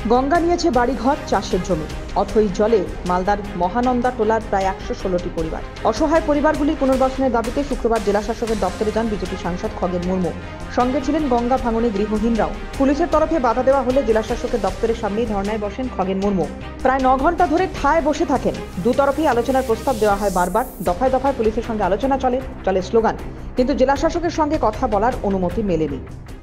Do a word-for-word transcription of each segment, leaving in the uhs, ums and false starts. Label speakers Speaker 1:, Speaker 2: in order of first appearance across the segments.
Speaker 1: গঙ্গা নিয়েছে বাড়িঘর, চাষের জমি, অথই জলে মালদার মহানন্দা টোলার প্রায় একশো ষোলোটি পরিবার। অসহায় পরিবারগুলির পুনর্বাসনের দাবিতে শুক্রবার জেলা শাসকের দপ্তরে যান বিজেপি সাংসদ খগেন মুর্মু। সঙ্গে ছিলেন গঙ্গা ভাঙনে গৃহহীনরাও। পুলিশের তরফে বাধা দেওয়া হলে জেলা শাসকের দপ্তরের সামনেই ধর্নায় বসেন খগেন মুর্মু। প্রায় ন ঘন্টা ধরে ঠায় বসে থাকেন। দুতরফেই আলোচনার প্রস্তাব দেওয়া হয় বারবার। দফায় দফায় পুলিশের সঙ্গে আলোচনা চলে, চলে স্লোগান, কিন্তু জেলা শাসকের সঙ্গে কথা বলার অনুমতি মেলেনি।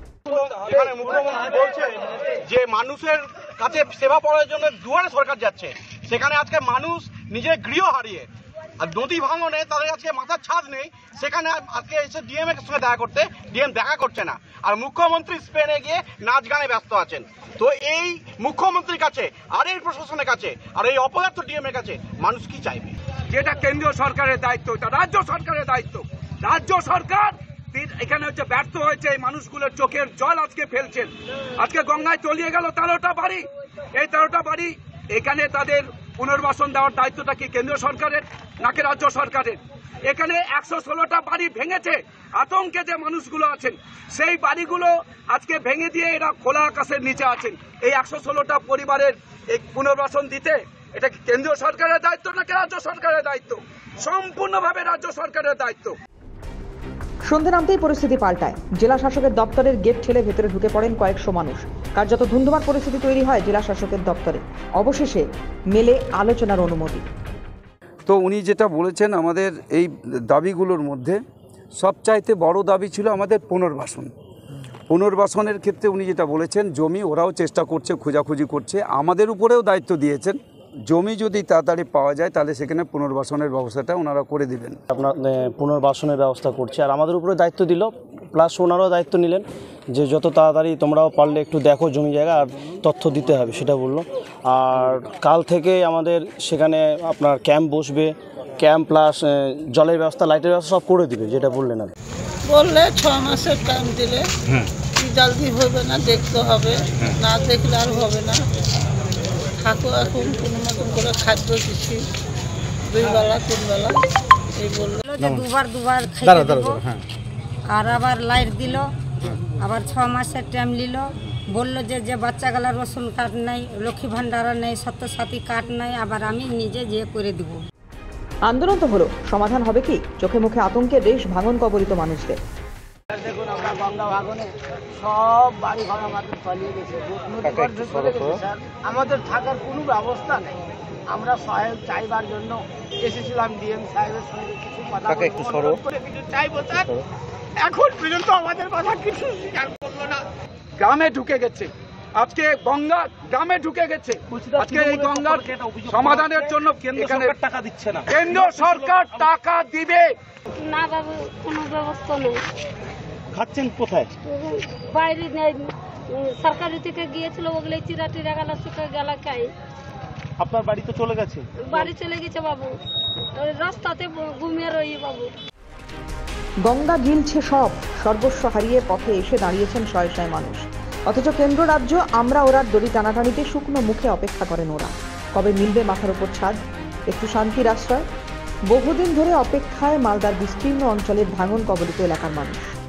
Speaker 2: এখানে মুখ্যমন্ত্রী বলছে যে মানুষের কাছে সেবা পাওয়ার জন্য দুয়ারে সরকার যাচ্ছে, সেখানে আজকে মানুষ নিজের গৃহ হারিয়ে আর নদী ভাঙনে তাদের আজকে মাথার ছাদ নেই, সেখানে আজকে এসে ডিএম এর সঙ্গে দেখা করতে ডিএম দেখা করছে না, আর মুখ্যমন্ত্রী স্পেনে গিয়ে নাচ গানে ব্যস্ত আছেন। তো এই মুখ্যমন্ত্রীর কাছে আর এই প্রশাসনের কাছে আর এই অপদার্থ ডিএম এর কাছে মানুষ কি চাইবে?
Speaker 3: যেটা কেন্দ্রীয় সরকারের দায়িত্ব, এটা রাজ্য সরকারের দায়িত্ব। রাজ্য সরকার এখানে হচ্ছে ব্যর্থ হয়েছে, এই মানুষগুলোর চোখের জল আজকে ফেলছেন। আজকে গঙ্গায় তলিয়ে গেল তেরোটা বাড়ি, এই তেরোটা বাড়ি এখানে তাদের পুনর্বাসন দেওয়ার দায়িত্বটা কি কেন্দ্রীয় সরকারের নাকি রাজ্য সরকারের? এখানে একশো ষোলোটা বাড়ি ভেঙেছে, আতঙ্কে যে মানুষগুলো আছেন সেই বাড়িগুলো আজকে ভেঙে দিয়ে এরা খোলা আকাশের নিচে আছেন। এই একশো ষোলোটা পরিবারের এই পুনর্বাসন দিতে এটা কি কেন্দ্রীয় সরকারের দায়িত্ব নাকি রাজ্য সরকারের দায়িত্ব? সম্পূর্ণভাবে রাজ্য সরকারের দায়িত্ব।
Speaker 1: সন্ধ্যে নামতেই পরিস্থিতি পাল্টায়। জেলা শাসকের দপ্তরের গেট ঠেলে ভেতরে ঢুকে পড়েন কয়েকশো মানুষ। কার্যত ধুন্ধুমার পরিস্থিতি তৈরি হয় জেলা শাসকের দপ্তরে। অবশেষে মেলে আলোচনার অনুমতি।
Speaker 4: তো উনি যেটা বলেছেন, আমাদের এই দাবিগুলোর মধ্যে সবচাইতে বড় দাবি ছিল আমাদের পুনর্বাসন। পুনর্বাসনের ক্ষেত্রে উনি যেটা বলেছেন, জমি ওরাও চেষ্টা করছে, খোঁজাখুঁজি করছে, আমাদের উপরেও দায়িত্ব দিয়েছেন। জমি যদি তাড়াতাড়ি পাওয়া যায় তাহলে সেখানে পুনর্বাসনের ব্যবস্থাটা ওনারা করে দিবেন।
Speaker 5: আপনার পুনর্বাসনের ব্যবস্থা করছে, আর আমাদের উপরে দায়িত্ব দিল, প্লাস ওনারাও দায়িত্ব নিলেন যে যত তাড়াতাড়ি তোমরাও পারলে একটু দেখো জমি জায়গা, আর তথ্য দিতে হবে সেটা বললো। আর কাল থেকে আমাদের সেখানে আপনার ক্যাম্প বসবে, ক্যাম্প প্লাস জলের ব্যবস্থা, লাইটের ব্যবস্থা সব করে দিবে, যেটা বললেন আর
Speaker 6: বললে ছ মাসের টাইম দিলে জলদি হবে না, দেখতে হবে, না দেখলে আর হবে না। থাকো এখন কোনো মতন করে খাদ্য দিচ্ছি, দুই বেলা তিন বেলা এই বললো যে দুবার দুবার খেতে দেবো, আর আবার লাইট দিল, আবার ছ মাসের টাইম নিল। বললো যে যে বাচ্চাগুলা রসুন কার্ড নেই, লক্ষ্মী ভাণ্ডার নেই, সত্যসাথী কার্ড নেই, আবার আমি নিজে যে করে দেবো।
Speaker 1: আন্দোলন তো হলো, সমাধান হবে কি? চোখে মুখে আতঙ্কে দেশ ভাঙন কবলিত মানুষদের।
Speaker 7: দেখুন, আমরা গঙ্গা ভাঙনে সব বাড়ি ঘর আমাদের তলিয়ে গেছে, স্যার আমাদের থাকার কোনো ব্যবস্থা নেই। আমরা সহায়ক চাইবার জন্য এসেছিলাম ডিএম সাহেবের সঙ্গে, কিছু কথা করে কিছু চাইবো স্যার। এখন পর্যন্ত আমাদের কথা কিছু স্বীকার করলো না।
Speaker 3: গ্রামে ঢুকে গেছে, আজকে গঙ্গা গ্রামে ঢুকে গেছে। আজকে এই গঙ্গার সমাধানের জন্য এখানে টাকা দিচ্ছে না, কেন্দ্র সরকার টাকা দিবে
Speaker 8: না বাবু, কোনো ব্যবস্থা নেই।
Speaker 5: খাচ্ছেন কোথায়?
Speaker 8: বাইরে নেই, সরকারি থেকে গিয়েছিল, ওগুলো চিরা টিরা গেল, শুকে গেল, খাই।
Speaker 5: আপনার বাড়ি তো চলে গেছে?
Speaker 8: বাড়ি চলে গেছে বাবু, রাস্তাতে ঘুমিয়ে রই বাবু।
Speaker 1: গঙ্গা গিলছে সব, সর্বস্ব হারিয়ে পথে এসে দাঁড়িয়েছেন শয়ে শয়ে মানুষ। অথচ কেন্দ্র রাজ্য আমরা ওরা দড়ি টানাটানিতে শুকনো মুখে অপেক্ষা করেন ওরা। কবে মিলবে মাথার উপর ছাদ, একটু শান্তির আশ্রয়? বহুদিন ধরে অপেক্ষায় মালদার বিস্তীর্ণ অঞ্চলের ভাঙন কবলিত এলাকার মানুষ।